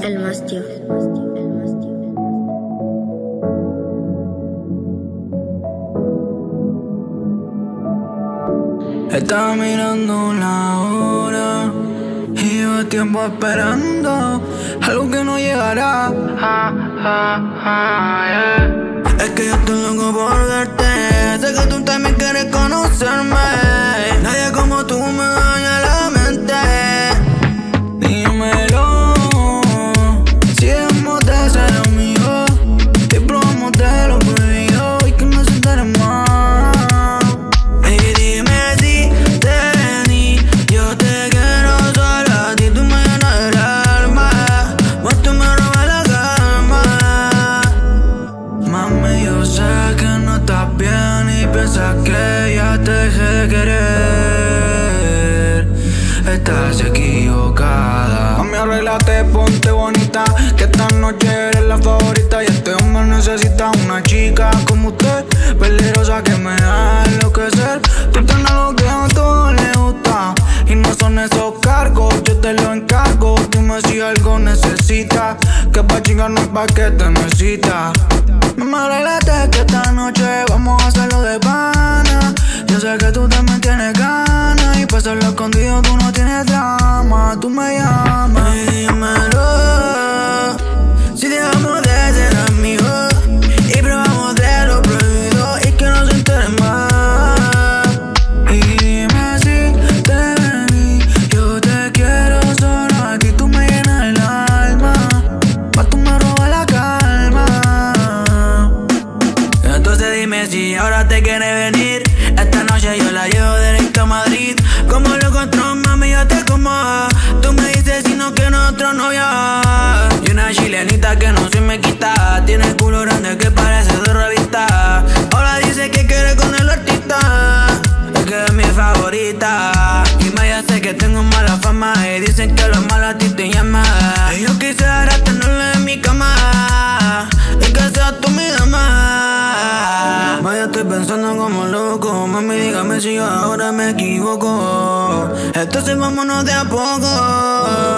El Mastio. Estaba mirando la hora y llevo tiempo esperando algo que no llegará. Es que yo estoy loco por verte. Sé que tú también quieres conocerme. Nadie como tú me daña la mente. Dímelo, si dejamos de ser amigos y probamos de lo prohibido y que no se entere más. Y dime si te vení, yo te quiero solo a ti. Tú me llenas el alma, vos tú me robas la calma. Mami, yo sé que no estás bien y piensas que ya te dejé de querer. Estás equivocada. Mami, arréglate, ponte bonita, que esta noche eres la favorita. Y este hombre necesita una chica como usted, peligrosa, que me haga enloquecer. Tú tienes algo que a todos les gusta y no son esos cargos, yo te lo encargo. Dime si algo necesitas, que pa' chingar no es pa' que te necesitas. Mami, arréglate, que esta noche vamos a hacerlo de pana. Yo sé que tú también tienes ganas y pa' hacerlo escondido tú no tienes drama. Tú me llamas y dímelo, si dejamos de ser amigos y probamos de lo prohibido y que no se entere más. Y dime si te vení, yo te quiero solo a ti. Tú me llenas el alma, mas tú me robas la calma. Entonces dime si ahora te quieres venir. Esta noche yo la llevo directo a Madrid. Como lo encontró, mami, yo te como. Tú me dices si no quiero otro novio. Y una chilenita que no se me quita. Tiene el culo grande que parece de revista. Ahora dice que quiere con el artista, es que es mi favorita. Y más ya sé que tengo mala fama y dicen que lo malo a ti te llama. Y yo quisiera tenerla en mi cama y que seas tú mi dama. Vaya, estoy pensando como loco. Mami, dígame si yo ahora me equivoco. Entonces vámonos de a poco.